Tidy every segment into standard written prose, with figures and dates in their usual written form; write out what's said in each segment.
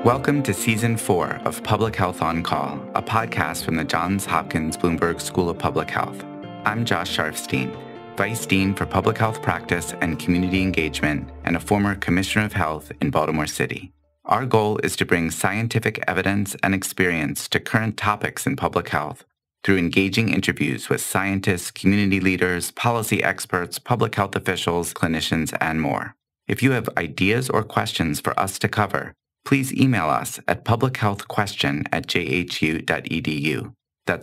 Welcome to Season 4 of Public Health on Call, a podcast from the Johns Hopkins Bloomberg School of Public Health. I'm Josh Sharfstein, Vice Dean for Public Health Practice and Community Engagement and a former Commissioner of Health in Baltimore City. Our goal is to bring scientific evidence and experience to current topics in public health through engaging interviews with scientists, community leaders, policy experts, public health officials, clinicians, and more. If you have ideas or questions for us to cover, please email us at publichealthquestion@jhu.edu. That's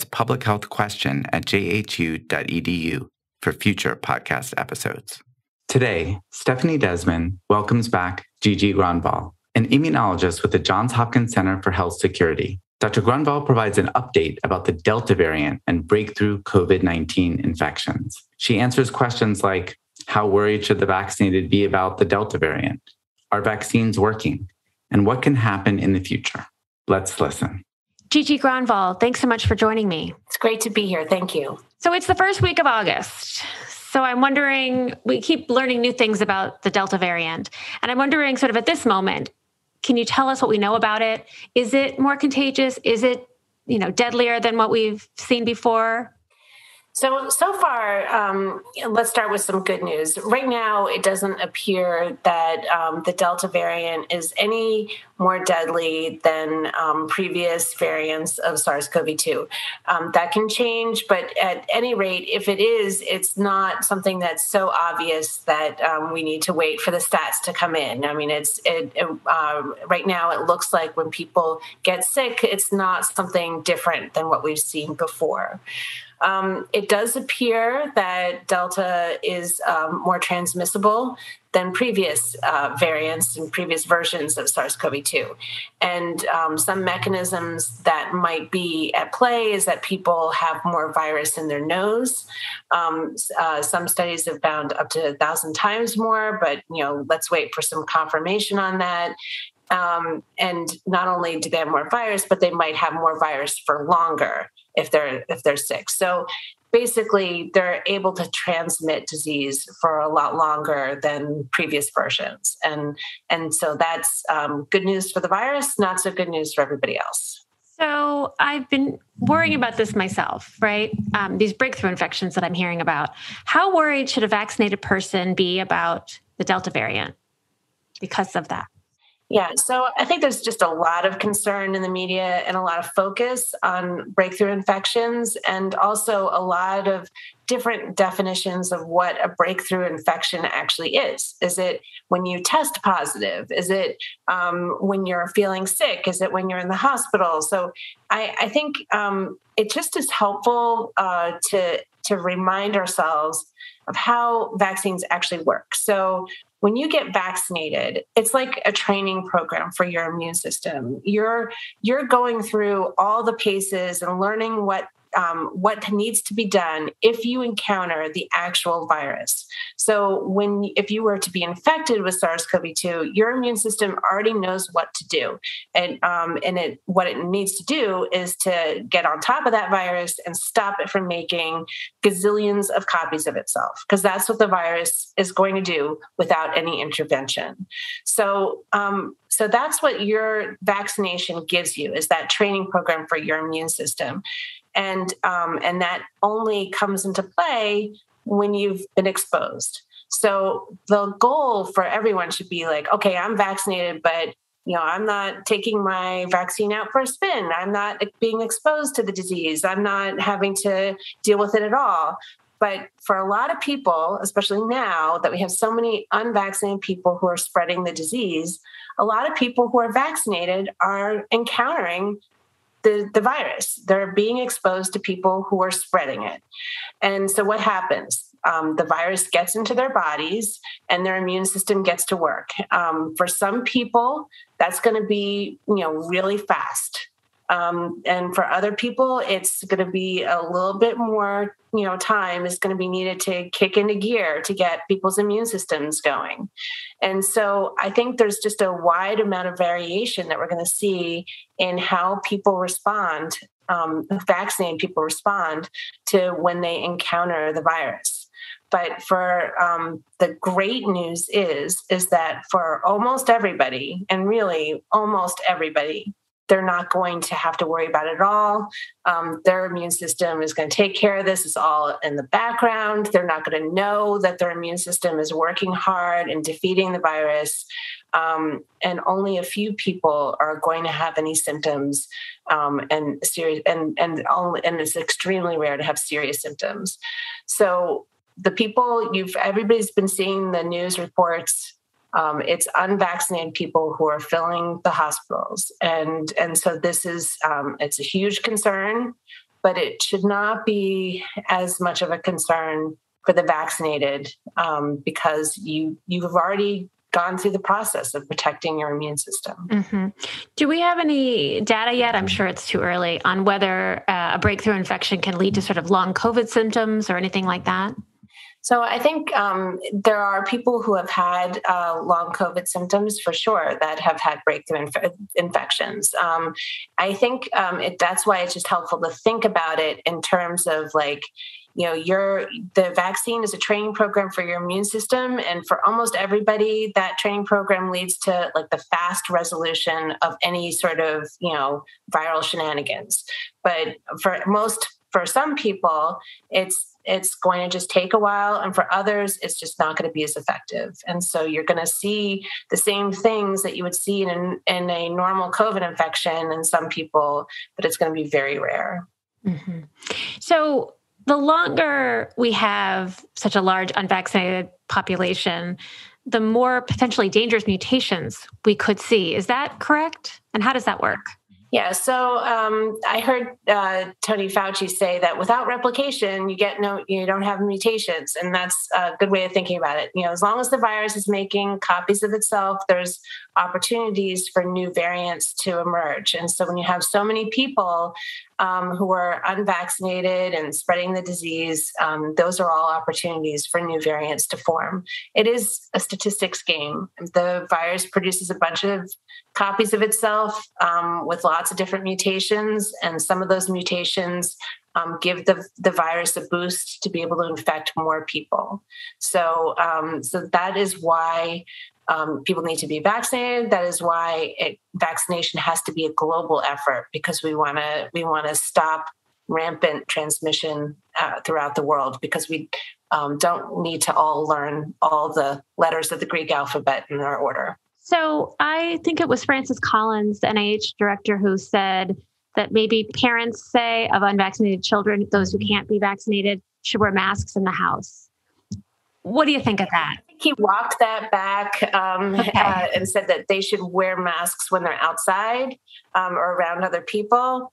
publichealthquestion@jhu.edu for future podcast episodes. Today, Stephanie Desmon welcomes back Gigi Gronvall, an immunologist with the Johns Hopkins Center for Health Security. Dr. Gronvall provides an update about the Delta variant and breakthrough COVID-19 infections. She answers questions like, how worried should the vaccinated be about the Delta variant? Are vaccines working? And what can happen in the future? Let's listen. Gigi Gronvall, thanks so much for joining me. It's great to be here. Thank you. So it's the first week of August. So I'm wondering, we keep learning new things about the Delta variant. And I'm wondering sort of at this moment, can you tell us what we know about it? Is it more contagious? Is it, deadlier than what we've seen before? So far, let's start with some good news. Right now, it doesn't appear that the Delta variant is any more deadly than previous variants of SARS-CoV-2. That can change, but at any rate, if it is, it's not something that's so obvious that we need to wait for the stats to come in. I mean, right now, it looks like when people get sick, it's not something different than what we've seen before. It does appear that Delta is more transmissible than previous variants and previous versions of SARS-CoV-2. And some mechanisms that might be at play is that people have more virus in their nose. Some studies have found up to 1,000 times more, but let's wait for some confirmation on that. And not only do they have more virus, but they might have more virus for longer if they're sick. So basically, they're able to transmit disease for a lot longer than previous versions. And so that's good news for the virus, not so good news for everybody else. So I've been worrying about this myself, right? These breakthrough infections that I'm hearing about. How worried should a vaccinated person be about the Delta variant because of that? Yeah, so I think there's just a lot of concern in the media and a lot of focus on breakthrough infections and also a lot of different definitions of what a breakthrough infection actually is. Is it when you test positive? Is it when you're feeling sick? Is it when you're in the hospital? So I think it just is helpful to remind ourselves of how vaccines actually work. So when you get vaccinated, it's like a training program for your immune system. You're going through all the paces and learning what needs to be done if you encounter the actual virus. So if you were to be infected with SARS-CoV-2, your immune system already knows what to do. And what it needs to do is to get on top of that virus and stop it from making gazillions of copies of itself, because that's what the virus is going to do without any intervention. So that's what your vaccination gives you, is that training program for your immune system. And that only comes into play when you've been exposed. So the goal for everyone should be like, okay, I'm vaccinated, but I'm not taking my vaccine out for a spin. I'm not being exposed to the disease. I'm not having to deal with it at all. But for a lot of people, especially now that we have so many unvaccinated people who are spreading the disease, a lot of people who are vaccinated are encountering the virus. They're being exposed to people who are spreading it. And so what happens? The virus gets into their bodies and their immune system gets to work. For some people, that's going to be, really fast. And for other people, it's going to be a little bit more, time is going to be needed to kick into gear to get people's immune systems going. And so I think there's just a wide amount of variation that we're going to see in how people respond, vaccinated people respond to when they encounter the virus. But for the great news is that for almost everybody, and really almost everybody, they're not going to have to worry about it at all. Their immune system is going to take care of this. It's all in the background. They're not going to know that their immune system is working hard and defeating the virus. And only a few people are going to have any symptoms, and it's extremely rare to have serious symptoms. So the people everybody's been seeing the news reports. It's unvaccinated people who are filling the hospitals. And so this is, it's a huge concern, but it should not be as much of a concern for the vaccinated, because you've already gone through the process of protecting your immune system. Mm-hmm. Do we have any data yet? I'm sure it's too early on whether a breakthrough infection can lead to sort of long COVID symptoms or anything like that. So I think there are people who have had long COVID symptoms for sure that have had breakthrough infections. I think that's why it's just helpful to think about it in terms of like, the vaccine is a training program for your immune system. And for almost everybody, that training program leads to like the fast resolution of any sort of, viral shenanigans. But for some people, it's going to just take a while. And for others, it's just not going to be as effective. And so you're going to see the same things that you would see in a normal COVID infection in some people, but it's going to be very rare. Mm-hmm. So the longer we have such a large unvaccinated population, the more potentially dangerous mutations we could see. Is that correct? And how does that work? Yeah, so I heard Tony Fauci say that without replication, you don't have mutations, and that's a good way of thinking about it. As long as the virus is making copies of itself, there's opportunities for new variants to emerge. And so when you have so many people who are unvaccinated and spreading the disease, those are all opportunities for new variants to form. It is a statistics game. The virus produces a bunch of copies of itself with lots of different mutations, and some of those mutations give the virus a boost to be able to infect more people. So that is why people need to be vaccinated. That is why vaccination has to be a global effort, because we want to stop rampant transmission throughout the world, because we don't need to all learn all the letters of the Greek alphabet in our order. So I think it was Francis Collins, the NIH director, who said that maybe parents, say, of unvaccinated children, those who can't be vaccinated, should wear masks in the house. What do you think of that? He walked that back and said that they should wear masks when they're outside or around other people.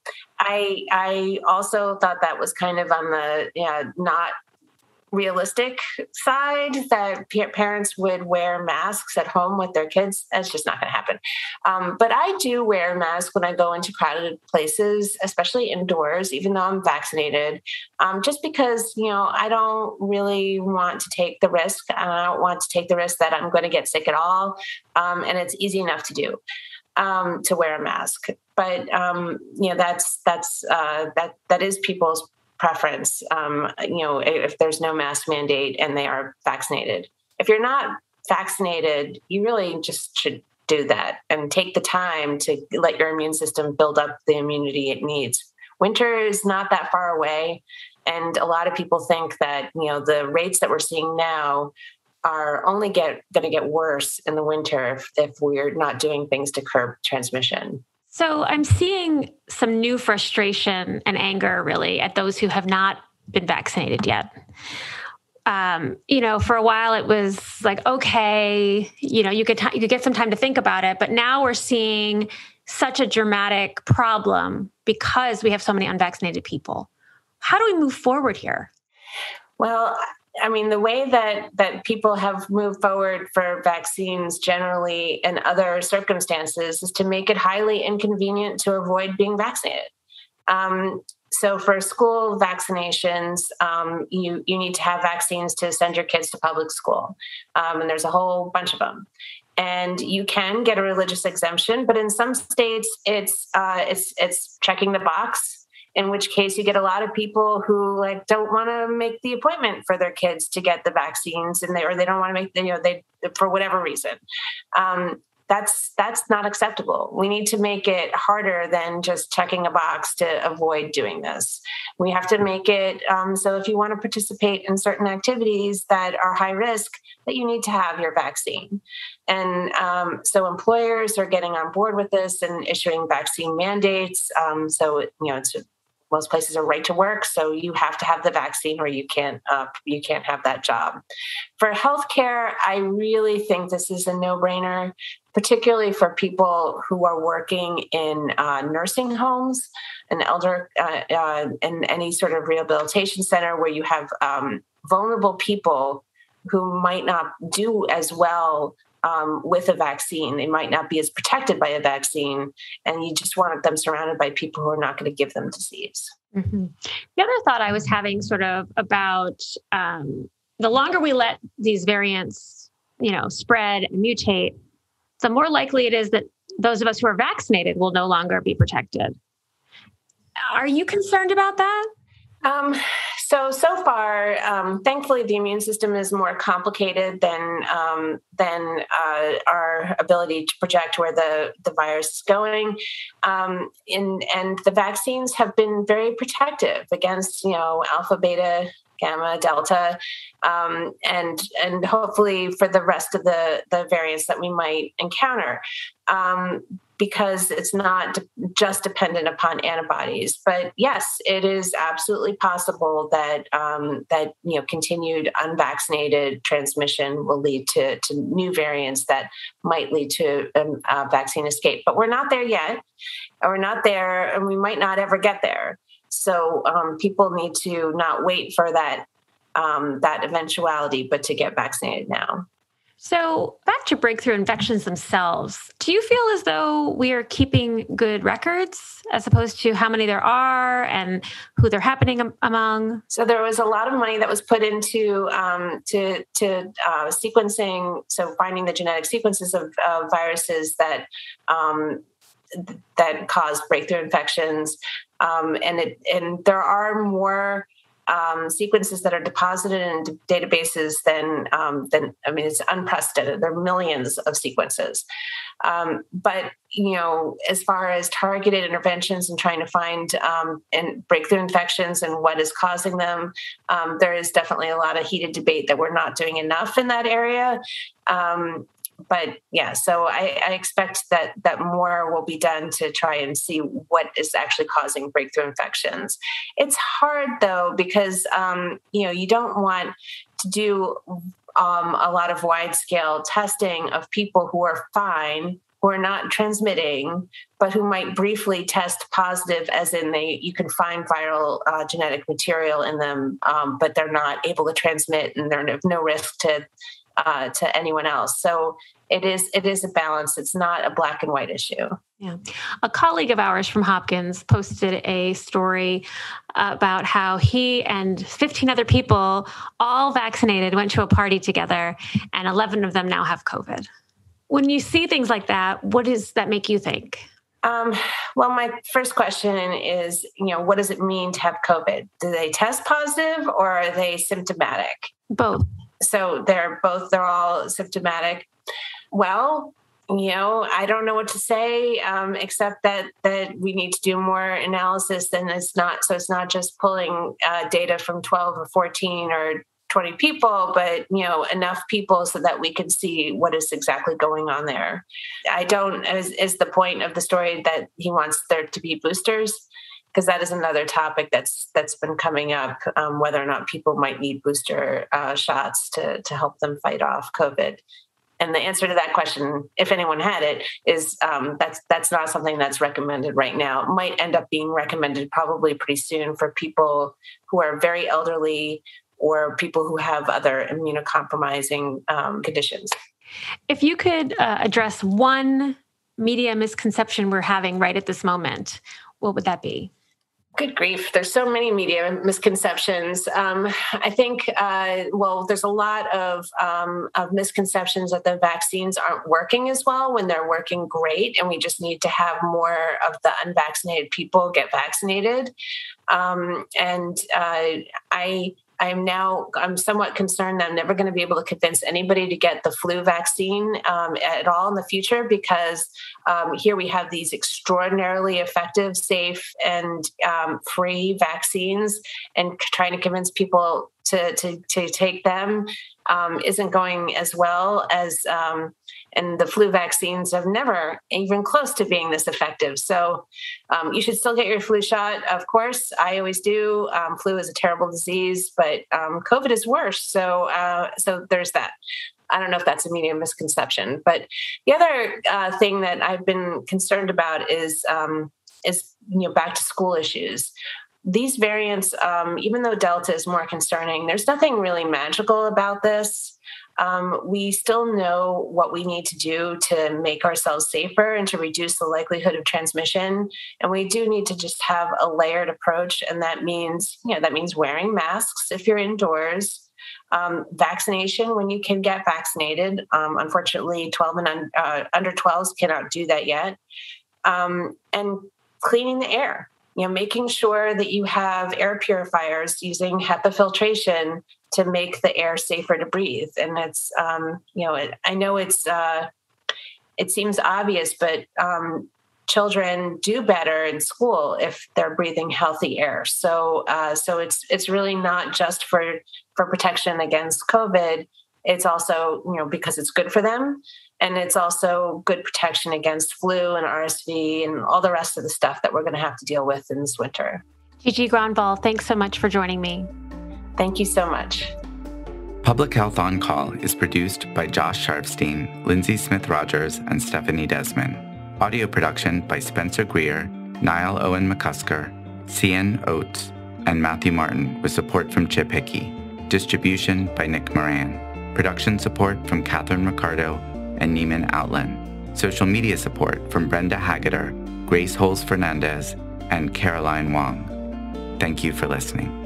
I also thought that was kind of on the not realistic side, that parents would wear masks at home with their kids. That's just not going to happen. But I do wear a mask when I go into crowded places, especially indoors, even though I'm vaccinated, just because, I don't really want to take the risk. I don't want to take the risk that I'm going to get sick at all. And it's easy enough to do. To wear a mask, but that is people's preference. If there's no mask mandate and they are vaccinated. If you're not vaccinated, you really just should do that and take the time to let your immune system build up the immunity it needs. Winter is not that far away, and a lot of people think that the rates that we're seeing now are only going to get worse in the winter if we're not doing things to curb transmission. So I'm seeing some new frustration and anger, really, at those who have not been vaccinated yet. For a while it was like, okay, you could get some time to think about it, but now we're seeing such a dramatic problem because we have so many unvaccinated people. How do we move forward here? Well, the way that people have moved forward for vaccines generally in other circumstances is to make it highly inconvenient to avoid being vaccinated. So for school vaccinations, you need to have vaccines to send your kids to public school. And there's a whole bunch of them. And you can get a religious exemption, but in some states, it's checking the box. in which case you get a lot of people who like don't want to make the appointment for their kids to get the vaccines, and they don't want to make they for whatever reason. That's not acceptable. We need to make it harder than just checking a box to avoid doing this. We have to make it so if you want to participate in certain activities that are high risk, that you need to have your vaccine. And so employers are getting on board with this and issuing vaccine mandates. Most places are right to work, so you have to have the vaccine or you can't have that job. For healthcare, I really think this is a no-brainer, particularly for people who are working in nursing homes and in any sort of rehabilitation center where you have vulnerable people who might not do as well with a vaccine. They might not be as protected by a vaccine, and you just want them surrounded by people who are not going to give them disease. Mm-hmm. The other thought I was having sort of about the longer we let these variants, spread and mutate, the more likely it is that those of us who are vaccinated will no longer be protected. Are you concerned about that? So far, thankfully, the immune system is more complicated than our ability to project where the virus is going. And the vaccines have been very protective against, alpha, beta, gamma, delta, and hopefully for the rest of the variants that we might encounter. Because it's not just dependent upon antibodies. But yes, it is absolutely possible that continued unvaccinated transmission will lead to new variants that might lead to vaccine escape. But we're not there yet. We're not there, and we might not ever get there. So people need to not wait for that eventuality, but to get vaccinated now. So back to breakthrough infections themselves, do you feel as though we are keeping good records as opposed to how many there are and who they're happening among? So there was a lot of money that was put into sequencing, so finding the genetic sequences of viruses that cause breakthrough infections, and there are more sequences that are deposited in databases than it's unprecedented. There are millions of sequences. But as far as targeted interventions and trying to find and breakthrough infections and what is causing them, there is definitely a lot of heated debate that we're not doing enough in that area. But yeah, so I expect that more will be done to try and see what is actually causing breakthrough infections. It's hard though, because, you don't want to do a lot of wide scale testing of people who are fine, who are not transmitting, but who might briefly test positive, as in you can find viral genetic material in them, but they're not able to transmit and they're no risk to anyone else. So it is a balance. It's not a black and white issue. Yeah. A colleague of ours from Hopkins posted a story about how he and 15 other people, all vaccinated, went to a party together, and 11 of them now have COVID. When you see things like that, what does that make you think? Well, my first question is, what does it mean to have COVID? Do they test positive or are they symptomatic? Both. So they're all symptomatic. Well, I don't know what to say, except that we need to do more analysis, and it's not just pulling data from 12 or 14 or 20 people, but enough people so that we can see what is exactly going on there. Is the point of the story that he wants there to be boosters? Because that is another topic that's been coming up, whether or not people might need booster shots to help them fight off COVID. And the answer to that question, if anyone had it, is that's not something that's recommended right now. It might end up being recommended probably pretty soon for people who are very elderly or people who have other immunocompromising conditions. If you could address one media misconception we're having right at this moment, what would that be? Good grief. There's so many media misconceptions. I think, there's a lot of misconceptions that the vaccines aren't working as well when they're working great, and we just need to have more of the unvaccinated people get vaccinated. I'm somewhat concerned that I'm never going to be able to convince anybody to get the flu vaccine at all in the future, because here we have these extraordinarily effective, safe, and free vaccines, and trying to convince people to take them isn't going as well as, and the flu vaccines have never even close to being this effective. So you should still get your flu shot, of course. I always do. Flu is a terrible disease, but COVID is worse. So there's that. I don't know if that's a media misconception. But the other thing that I've been concerned about is back to school issues. These variants, even though Delta is more concerning, there's nothing really magical about this. We still know what we need to do to make ourselves safer and to reduce the likelihood of transmission. And we do need to just have a layered approach. And that means wearing masks if you're indoors, vaccination when you can get vaccinated. Unfortunately, 12 and under 12s cannot do that yet. And cleaning the air. Making sure that you have air purifiers using HEPA filtration to make the air safer to breathe. And it's, I know it seems obvious, but children do better in school if they're breathing healthy air. So it's really not just for protection against COVID. It's also, because it's good for them. And it's also good protection against flu and RSV and all the rest of the stuff that we're going to have to deal with in this winter. Gigi Gronvall, thanks so much for joining me. Thank you so much. Public Health On Call is produced by Josh Sharfstein, Lindsay Smith-Rogers, and Stephanie Desmon. Audio production by Spencer Greer, Niall Owen McCusker, Cian Oates, and Matthew Martin, with support from Chip Hickey. Distribution by Nick Moran. Production support from Catherine Ricardo and Neiman Outland. Social media support from Brenda Haggeter, Grace Holes Fernandez, and Caroline Wong. Thank you for listening.